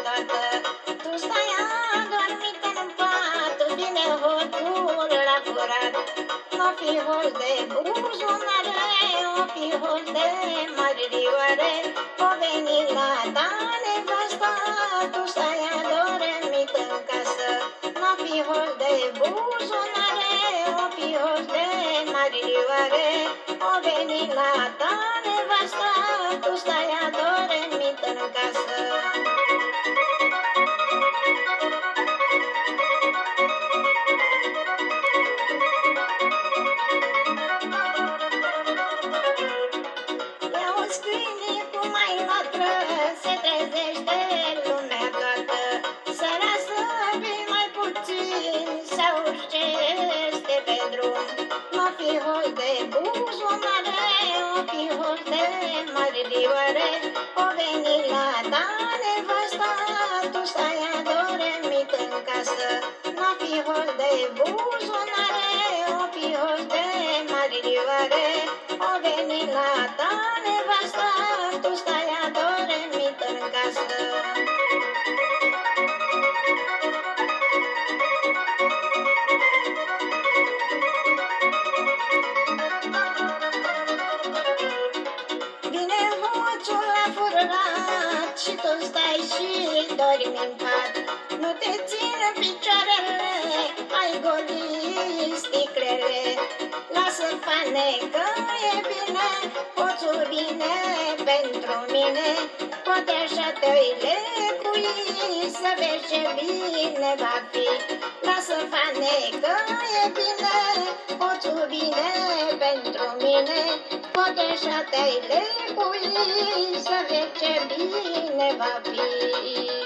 toată. Tu stai adormită în pat, vine hoțul la curat. N-o fi hoț de buzunare, o fi hoț de mărioare. O veni la ta nevastă, tu stai adormit în casă. N-o fi hoț de buzunare, o fi hoț de mărioare. O veni la ta nevastă, tu stai adormit în casă. Se trezește lumea toată, seara să vii mai puțin, să urce este pe drum. N-o fi hoț de buzunare, o fi hoț de mărioare. O veni la ta nevastă, tu stai adormit în casă. N-o fi hoț de buzunare, o fi hoț de mărioare. O veni la ta nevastă, tu stai adormit în casă. Vine hoțul la furat și tu stai și dormi în pat. Nu te țin picioarele, ai goli sticlele. Lasă fane că e bine, hoțul vine pentru mine. Poate așa te-i lecui, să vezi ce bine va fi. Lasă fane că e bine, hoțul vine pentru mine. Poate așa te-i lecui, să vezi ce bine va fi.